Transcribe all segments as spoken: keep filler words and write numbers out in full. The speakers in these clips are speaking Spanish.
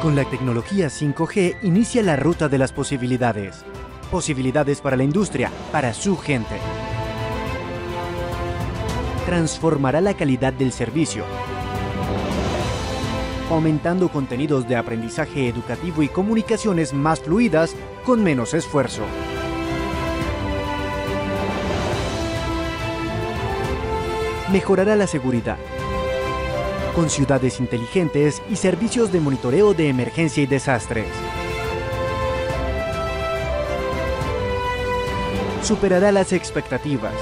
Con la tecnología cinco G inicia la ruta de las posibilidades. Posibilidades para la industria, para su gente. Transformará la calidad del servicio, aumentando contenidos de aprendizaje educativo y comunicaciones más fluidas con menos esfuerzo. Mejorará la seguridad, con ciudades inteligentes y servicios de monitoreo de emergencia y desastres. Superará las expectativas,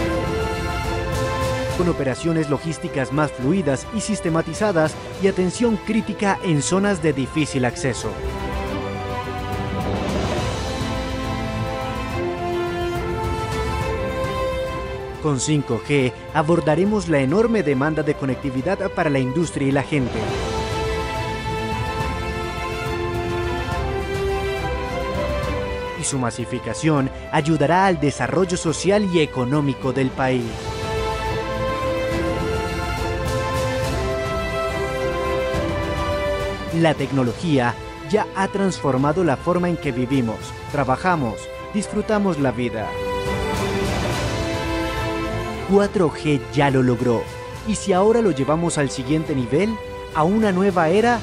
con operaciones logísticas más fluidas y sistematizadas y atención crítica en zonas de difícil acceso. Con cinco G abordaremos la enorme demanda de conectividad para la industria y la gente. Y su masificación ayudará al desarrollo social y económico del país. La tecnología ya ha transformado la forma en que vivimos, trabajamos, disfrutamos la vida. cuatro G ya lo logró. Y si ahora lo llevamos al siguiente nivel, a una nueva era,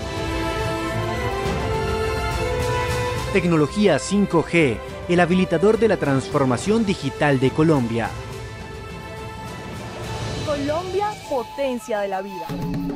tecnología cinco G, el habilitador de la transformación digital de Colombia. Colombia, potencia de la vida.